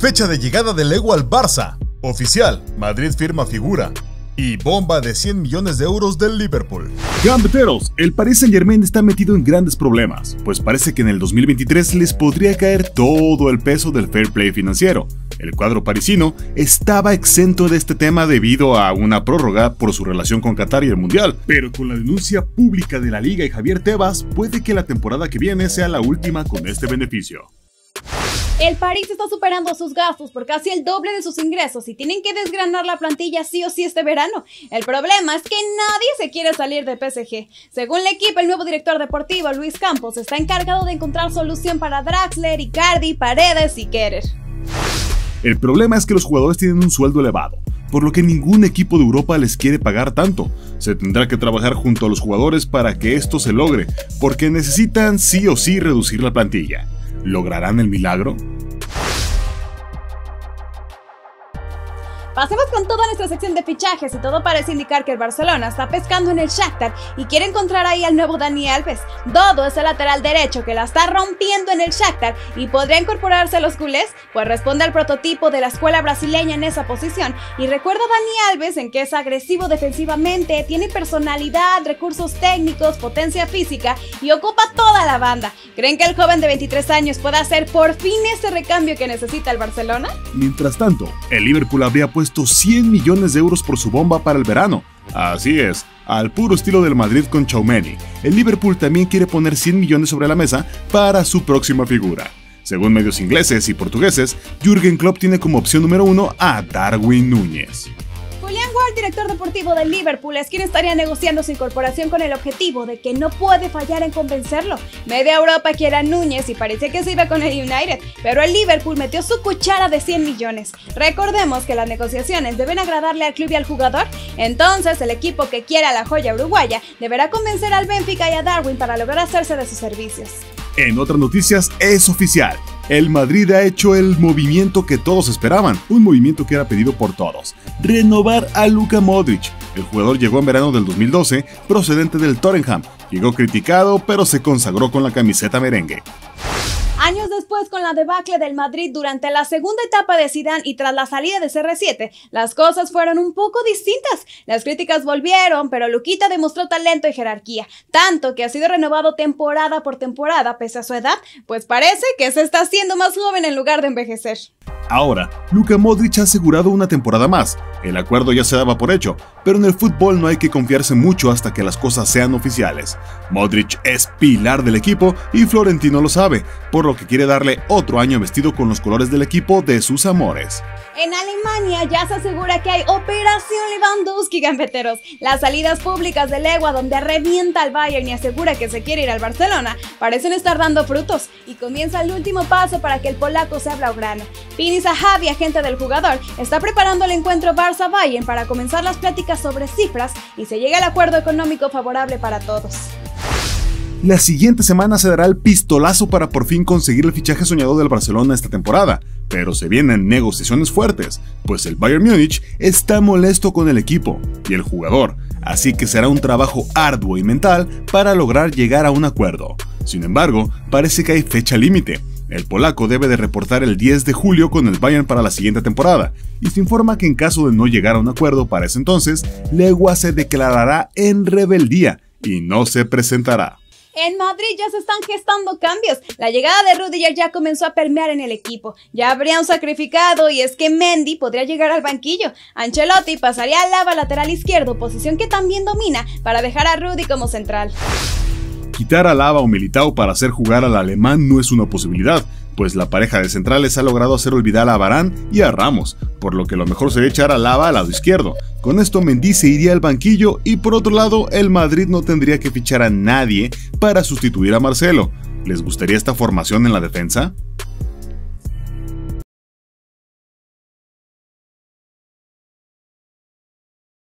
Fecha de llegada de Lego al Barça. Oficial, Madrid firma figura. Y bomba de 100 millones de euros del Liverpool. Gambeteros, el Paris Saint-Germain está metido en grandes problemas, pues parece que en el 2023 les podría caer todo el peso del fair play financiero. El cuadro parisino estaba exento de este tema debido a una prórroga por su relación con Qatar y el Mundial, pero con la denuncia pública de la Liga y Javier Tebas, puede que la temporada que viene sea la última con este beneficio. El París está superando sus gastos por casi el doble de sus ingresos y tienen que desgranar la plantilla sí o sí este verano. El problema es que nadie se quiere salir de PSG. Según el equipo, el nuevo director deportivo, Luis Campos, está encargado de encontrar solución para Draxler, Icardi, Paredes y Kehrer. El problema es que los jugadores tienen un sueldo elevado, por lo que ningún equipo de Europa les quiere pagar tanto. Se tendrá que trabajar junto a los jugadores para que esto se logre, porque necesitan sí o sí reducir la plantilla. ¿Lograrán el milagro? Pasemos con toda nuestra sección de fichajes y todo parece indicar que el Barcelona está pescando en el Shakhtar y quiere encontrar ahí al nuevo Dani Alves. Dodo es el lateral derecho que la está rompiendo en el Shakhtar y podría incorporarse a los culés, pues responde al prototipo de la escuela brasileña en esa posición. Y recuerda a Dani Alves en que es agresivo defensivamente, tiene personalidad, recursos técnicos, potencia física y ocupa toda la banda. ¿Creen que el joven de 23 años pueda hacer por fin ese recambio que necesita el Barcelona? Mientras tanto, el Liverpool habría puesto 100 millones de euros por su bomba para el verano. Así es, al puro estilo del Madrid con Tchouaméni, el Liverpool también quiere poner 100 millones sobre la mesa para su próxima figura. Según medios ingleses y portugueses, Jürgen Klopp tiene como opción número 1 a Darwin Núñez. Julián Ward, director deportivo del Liverpool, es quien estaría negociando su incorporación con el objetivo de que no puede fallar en convencerlo. Media Europa quiere a Núñez y parece que se iba con el United, pero el Liverpool metió su cuchara de 100 millones. Recordemos que las negociaciones deben agradarle al club y al jugador, entonces el equipo que quiera a la joya uruguaya deberá convencer al Benfica y a Darwin para lograr hacerse de sus servicios. En otras noticias, es oficial. El Madrid ha hecho el movimiento que todos esperaban, un movimiento que era pedido por todos: renovar a Luka Modric. El jugador llegó en verano del 2012, procedente del Tottenham. Llegó criticado, pero se consagró con la camiseta merengue. Años después, con la debacle del Madrid durante la segunda etapa de Zidane y tras la salida de CR7, las cosas fueron un poco distintas. Las críticas volvieron, pero Luquita demostró talento y jerarquía, tanto que ha sido renovado temporada por temporada pese a su edad, pues parece que se está haciendo más joven en lugar de envejecer. Ahora, Luka Modric ha asegurado una temporada más. El acuerdo ya se daba por hecho, pero en el fútbol no hay que confiarse mucho hasta que las cosas sean oficiales. Modric es pilar del equipo y Florentino lo sabe, por lo que quiere darle otro año vestido con los colores del equipo de sus amores. En Alemania ya se asegura que hay Operación Lewandowski, gambeteros. Las salidas públicas de Legua, donde revienta al Bayern y asegura que se quiere ir al Barcelona, parecen estar dando frutos y comienza el último paso para que el polaco sea blaugrana. Pini Zahavi, agente del jugador, está preparando el encuentro Barça-Bayern para comenzar las pláticas sobre cifras y se llegue al acuerdo económico favorable para todos. La siguiente semana se dará el pistolazo para por fin conseguir el fichaje soñado del Barcelona esta temporada, pero se vienen negociaciones fuertes, pues el Bayern Múnich está molesto con el equipo y el jugador, así que será un trabajo arduo y mental para lograr llegar a un acuerdo. Sin embargo, parece que hay fecha límite. El polaco debe de reportar el 10 de julio con el Bayern para la siguiente temporada, y se informa que en caso de no llegar a un acuerdo para ese entonces, Legua se declarará en rebeldía y no se presentará. En Madrid ya se están gestando cambios. La llegada de Rudiger ya comenzó a permear en el equipo. Ya habría un sacrificado y es que Mendy podría llegar al banquillo. Ancelotti pasaría al Alaba lateral izquierdo, posición que también domina, para dejar a Rudy como central. Quitar a Alaba o Militao para hacer jugar al alemán no es una posibilidad, pues la pareja de centrales ha logrado hacer olvidar a Varane y a Ramos, por lo que lo mejor sería echar a Alaba al lado izquierdo. Con esto Mendy se iría al banquillo y por otro lado el Madrid no tendría que fichar a nadie para sustituir a Marcelo. ¿Les gustaría esta formación en la defensa?